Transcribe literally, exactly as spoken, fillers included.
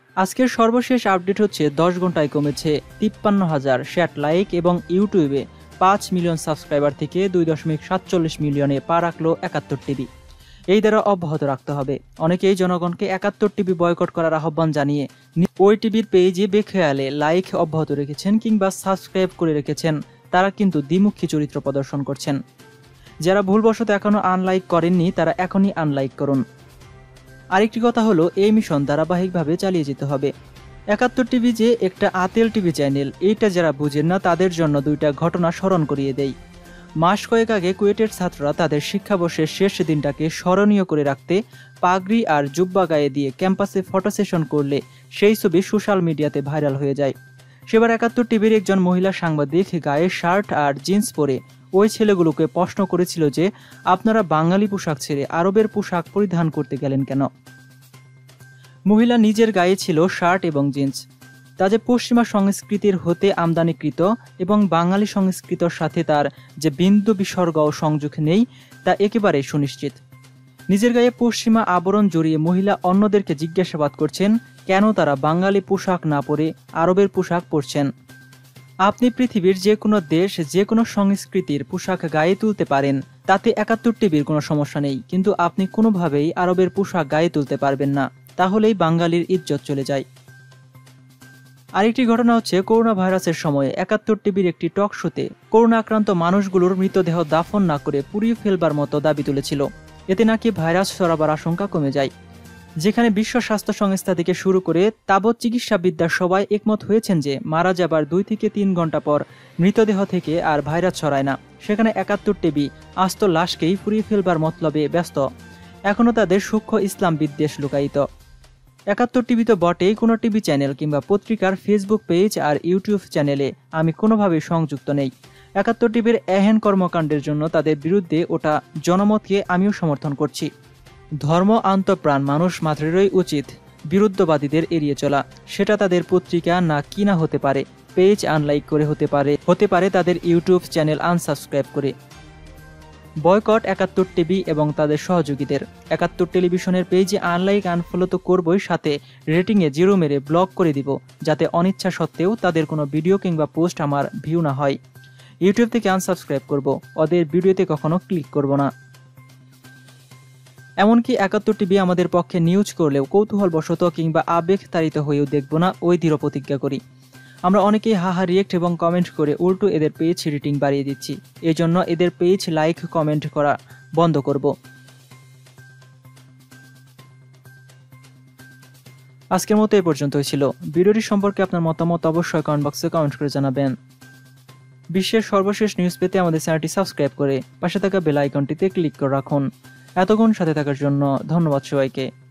আজকের সর্বশেষ আপডেট হচ্ছে দশ ঘন্টায় কমেছে তিপ্পান্ন হাজার শ্যাট লাইক এবং ইউটিউবে পাঁচ মিলিয়ন সাবস্ক্রাইবার থেকে দুই দশমিক সাতচল্লিশ মিলিয়নে পা রাখলো একাত্তর টিভি। এই দ্বারা অব্যাহত রাখতে হবে। অনেকেই জনগণকে একাত্তর টিভি বয়কট করার আহ্বান জানিয়ে ওই টিভির পেজে বেখেয়ালে লাইক অব্যাহত রেখেছেন কিংবা সাবস্ক্রাইব করে রেখেছেন, তারা কিন্তু দ্বিমুখী চরিত্র প্রদর্শন করছেন। যারা ভুলবশত এখনো আনলাইক করেননি তারা এখনই আনলাইক করুন। আরেকটি কথা হলো, এই মিশন ধারাবাহিকভাবে চালিয়ে যেতে হবে। একাত্তর টিভি যে একটা আতেল টিভি চ্যানেল, এইটা যারা বুঝেন না তাদের জন্য দুইটা ঘটনা স্মরণ করিয়ে দেই। মাস কয়েক আগে কুয়েটের ছাত্ররা তাদের শিক্ষাবর্ষের শেষ দিনটাকে স্মরণীয় করে রাখতে পাগড়ি আর জুব্বা গায়ে দিয়ে ক্যাম্পাসে ফটো সেশন করলে সেই ছবি সোশ্যাল মিডিয়াতে ভাইরাল হয়ে যায়। সেবার একাত্তর টিভির একজন মহিলা সাংবাদিক গায়ে শার্ট আর জিন্স পরে ওই ছেলেগুলোকে প্রশ্ন করেছিল যে আপনারা বাঙালি পোশাক ছেড়ে আরবের পোশাক পরিধান করতে গেলেন কেন। মহিলা নিজের গায়ে ছিল শার্ট এবং জিন্স। তা যে পশ্চিমা সংস্কৃতির হতে আমদানিকৃত এবং বাঙালি সংস্কৃতির সাথে তার যে বিন্দু বিসর্গ ও সংযোগ নেই তা একেবারেই সুনিশ্চিত। নিজের গায়ে পশ্চিমা আবরণ জড়িয়ে মহিলা অন্যদেরকে জিজ্ঞাসাবাদ করছেন কেন তারা বাঙালি পোশাক না পরে আরবের পোশাক পরছেন। আপনি পৃথিবীর যে কোনো দেশ যে কোনো সংস্কৃতির পোশাক গায়ে তুলতে পারেন, তাতে একাত্তর টিভির কোনো সমস্যা নেই, কিন্তু আপনি কোনোভাবেই আরবের পোশাক গায়ে তুলতে পারবেন না, তাহলেই বাঙালির ইজ্জত চলে যায়। আরেকটি ঘটনা হচ্ছে করোনা ভাইরাসের সময়ে একাত্তর টিভির একটি টক শোতে করোনা আক্রান্ত মানুষগুলোর মৃতদেহ দাফন না করে পুড়িয়ে ফেলবার মতো দাবি তুলেছিল। এতে নাকি ভাইরাস ছড়াবার আশঙ্কা কমে যায়। যেখানে বিশ্ব স্বাস্থ্য সংস্থা থেকে শুরু করে তাবৎ চিকিৎসাবিদ্যার সবাই একমত হয়েছেন যে মারা যাবার দুই থেকে তিন ঘন্টা পর মৃতদেহ থেকে আর ভাইরাস ছড়ায় না, সেখানে একাত্তর টিভি আস্ত লাশকেই পুড়িয়ে ফেলবার মতলবে ব্যস্ত। এখনও তাদের সূক্ষ্ম ইসলাম বিদ্বেষ লুকায়িত। একাত্তর টিভি তো বটেই, কোনো টিভি চ্যানেল কিংবা পত্রিকার ফেসবুক পেজ আর ইউটিউব চ্যানেলে আমি কোনোভাবেই সংযুক্ত নেই। একাত্তর টিভির এহেন কর্মকাণ্ডের জন্য তাদের বিরুদ্ধে ওটা জনমতকে আমিও সমর্থন করছি। ধর্ম আন্তঃপ্রাণ মানুষ মাত্রেরই উচিত বিরুদ্ধবাদীদের এড়িয়ে চলা। সেটা তাদের পত্রিকা না কিনা হতে পারে, পেজ আনলাইক করে হতে পারে, হতে পারে তাদের ইউটিউব চ্যানেল আনসাবস্ক্রাইব করে। বয়কট একাত্তর টিভি এবং তাদের সহযোগীদের। একাত্তর টেলিভিশনের পেজে আনলাইক আনফলো তো করবই, সাথে রেটিংয়ে জিরো মেরে ব্লক করে দিব, যাতে অনিচ্ছা সত্ত্বেও তাদের কোনো ভিডিও কিংবা পোস্ট আমার ভিউ না হয়। ইউটিউব থেকে আনসাবস্ক্রাইব করব, ওদের ভিডিওতে কখনো ক্লিক করব না। এমনকি একাত্তর টিভি আমাদের পক্ষে নিউজ করলেও কৌতূহলবশত কিংবা আবেগ তাড়িত হয়েও দেখব না, ওই দৃঢ় প্রতিজ্ঞা করি। আমরা অনেকেই হাহা রিয়েক্ট এবং কমেন্ট করে উল্টো এদের পেজ রেটিং বাড়িয়ে দিচ্ছি। এই জন্য এদের পেজ লাইক কমেন্ট করা বন্ধ করব। আজকের মতো এই পর্যন্তই ছিল। ভিডিওটি সম্পর্কে আপনার মতামত অবশ্যই কমেন্ট বক্সে কমেন্ট করে জানাবেন। বিশ্বের সর্বশেষ নিউজ পেতে আমাদের চ্যানেলটি সাবস্ক্রাইব করে পাশে থাকা বেল আইকনটিতে ক্লিক করে রাখুন। এতক্ষণ সাথে থাকার জন্য ধন্যবাদ সবাইকে।